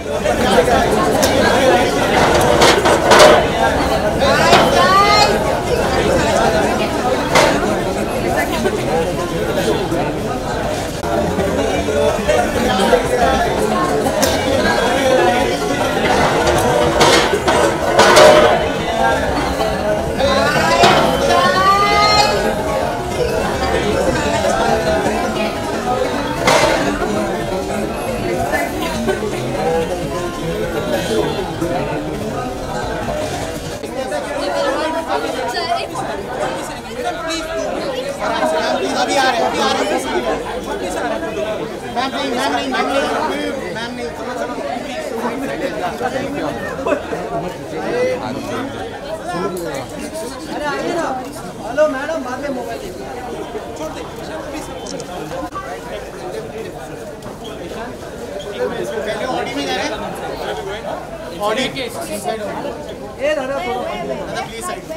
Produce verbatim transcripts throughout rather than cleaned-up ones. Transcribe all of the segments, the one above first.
अभी आ रहे हैं, अभी आ रहे हैं। मैम नहीं, मैम नहीं, मैम नहीं, मैम नहीं। अरे आइए ना। हेलो मैडम, बाद में मोबाइल छोड़ दे। पहले ऑडी में जा रहे हैं। ऑडी के ये दादा दादा प्लीज साइड।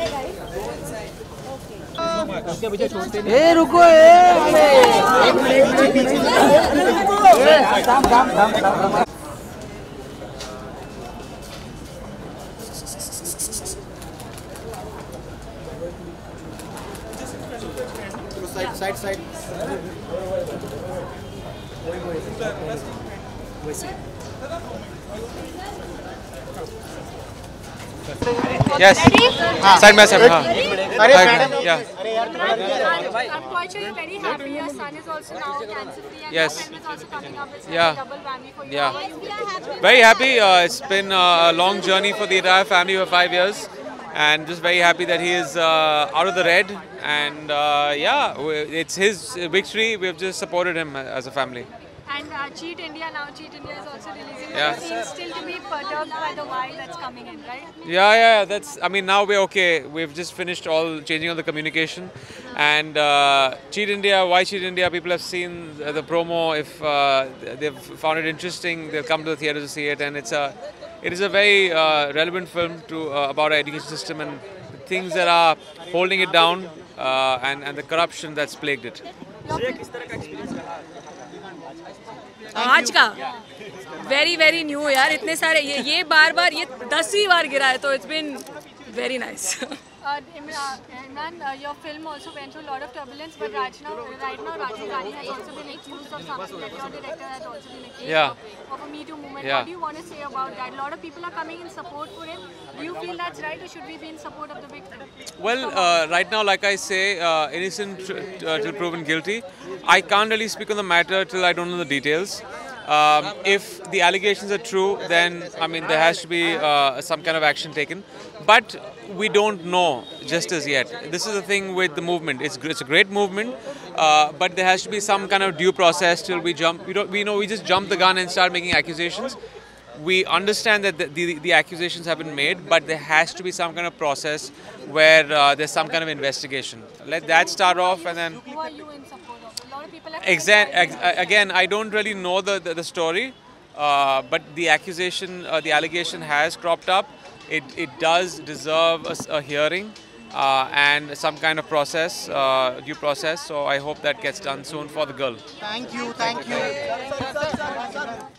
ए रुको ए एक मिनट एक मिनट काम काम काम काम side side side Yes. Side by side. हाँ. अरे madam. Yeah. I'm quite sure you're very happy. Your son is also now cancer free, and Yes. your film is also coming up. It's Yeah. like a double whammy for you. Yeah. How are you? Very happy. Uh, it's been uh, a long journey for the entire family for five years, and just very happy that he is uh, out of the red. And uh, yeah, it's his victory. We've just supported him as a family. And uh, Cheat India now. Cheat India is also releasing. Yeah. It seems still to be perturbed by the why that's coming in, right? Yeah, yeah. That's. I mean, now we're okay. We've just finished all changing all the communication, and uh, Cheat India. Why Cheat India? People have seen the promo. If uh, they've found it interesting, they'll come to the theatre to see it, and it's a. It is a very uh, relevant film to uh, about our education system and the things that are holding it down, uh, and and the corruption that's plagued it. आज का very very new यार, इतने सारे ये ये बार बार ये दसवीं बार गिरा है, तो it's been very nice. Emraan, uh, your film also went through a lot of turbulence, but right now, right now, Rajiv Rani has also been accused of something that your director has also been accused Yeah. of, of a Me Too movement. Yeah. What do you want to say about that? A lot of people are coming in support for him. Do you feel that's right, or should we be in support of the victim? Well, uh, right now, like I say, uh, innocent uh, till proven guilty. I can't really speak on the matter till I don't know the details. Um, if the allegations are true, then I mean there has to be uh, some kind of action taken. But we don't know just as yet. This is the thing with the movement. It's it's a great movement, uh, but there has to be some kind of due process till we jump. We don't. We know we just jump the gun and start making accusations. We understand that the, the, the accusations have been made, but there has to be some kind of process where uh, there's some kind of investigation. Let that start off, and then. Who are you in support of? A lot of people have. Exact, ex again, I don't really know the the, the story, uh, but the accusation, uh, the allegation has cropped up. It it does deserve a, a hearing uh, and some kind of process, uh, due process. So I hope that gets done soon for the girl. Thank you, thank you.